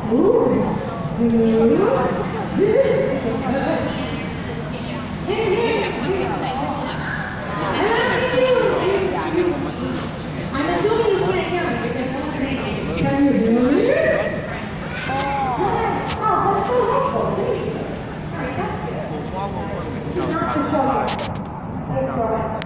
Ooh. Good. Good. Hey, hey, hey. I'm assuming you can't count it. Can you do it? Oh, that's so helpful. Thank you. All right, that's good. Not for sure. Thanks, Laura.